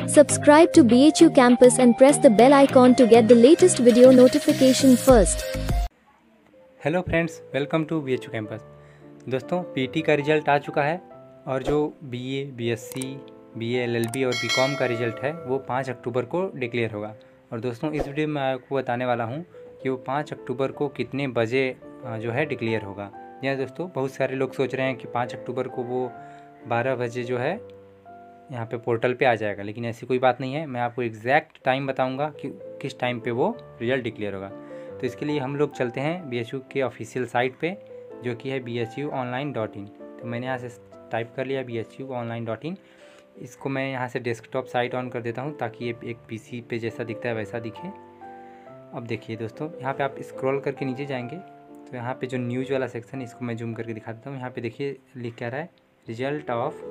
Subscribe to BHU Campus and press the bell icon to get the latest video notification first. Hello friends, welcome to BHU campus. दोस्तों, PT का result आ चुका है और जो BA, BSc, BA, LLB और BCom का result है वो 5 अक्टूबर को डिक्लेयर होगा। और दोस्तों, इस वीडियो में आपको बताने वाला हूँ कि वो 5 अक्टूबर को कितने बजे जो है डिक्लेयर होगा। जी दोस्तों, बहुत सारे लोग सोच रहे हैं कि 5 अक्टूबर को वो 12 बजे जो है यहाँ पे पोर्टल पे आ जाएगा, लेकिन ऐसी कोई बात नहीं है। मैं आपको एग्जैक्ट टाइम बताऊंगा कि किस टाइम पे वो रिज़ल्ट डिक्लेयर होगा। तो इसके लिए हम लोग चलते हैं BHU के ऑफिशियल साइट पे, जो कि है bhuonline.in। तो मैंने यहाँ से टाइप कर लिया bhuonline.in। इसको मैं यहाँ से डेस्कटॉप साइट ऑन कर देता हूँ ताकि ये एक PC पे जैसा दिखता है वैसा दिखे। अब देखिए दोस्तों, यहाँ पे आप स्क्रॉल करके नीचे जाएंगे तो यहाँ पे जो न्यूज़ वाला सेक्शन है इसको मैं जूम करके दिखा देता हूँ। यहाँ पे देखिए लिख क्या रहा है, result of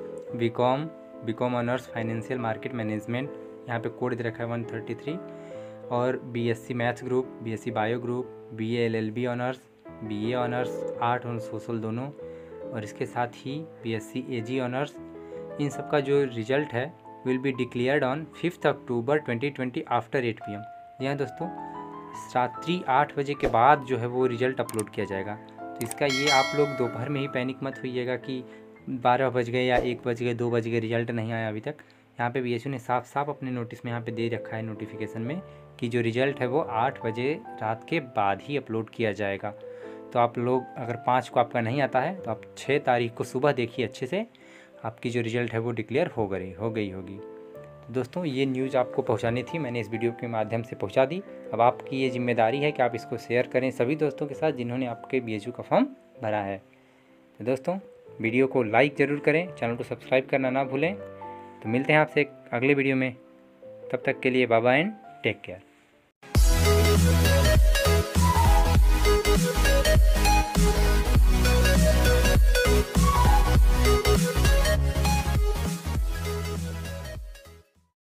BCom honours financial market management. यहाँ पे कोड दे रखा है 133। और BSc maths group, BSc bio group, BA LLB honours, BA honours art और सोशल दोनों, और इसके साथ ही BSc AG ऑनर्स, इन सब का जो रिज़ल्ट है will be declared on 5 October 2020 after 8 PM। जी हाँ दोस्तों, रात्रि 8 बजे के बाद जो है वो रिज़ल्ट अपलोड किया जाएगा। तो इसका ये आप लोग दोपहर में ही पैनिक मत होइएगा कि 12 बज गए या 1 बज गए, 2 बज गए, रिज़ल्ट नहीं आया अभी तक। यहाँ पे BHU ने साफ साफ अपने नोटिस में यहाँ पे दे रखा है नोटिफिकेशन में कि जो रिज़ल्ट है वो 8 बजे रात के बाद ही अपलोड किया जाएगा। तो आप लोग अगर 5 को आपका नहीं आता है तो आप 6 तारीख को सुबह देखिए अच्छे से, आपकी जो रिज़ल्ट है वो डिक्लेयर हो गई होगी। तो दोस्तों, ये न्यूज़ आपको पहुंचानी थी, मैंने इस वीडियो के माध्यम से पहुंचा दी। अब आपकी ये जिम्मेदारी है कि आप इसको शेयर करें सभी दोस्तों के साथ जिन्होंने आपके BHU का फॉर्म भरा है। तो दोस्तों, वीडियो को लाइक ज़रूर करें, चैनल को सब्सक्राइब करना ना भूलें। तो मिलते हैं आपसे एक अगले वीडियो में, तब तक के लिए bye bye and take care.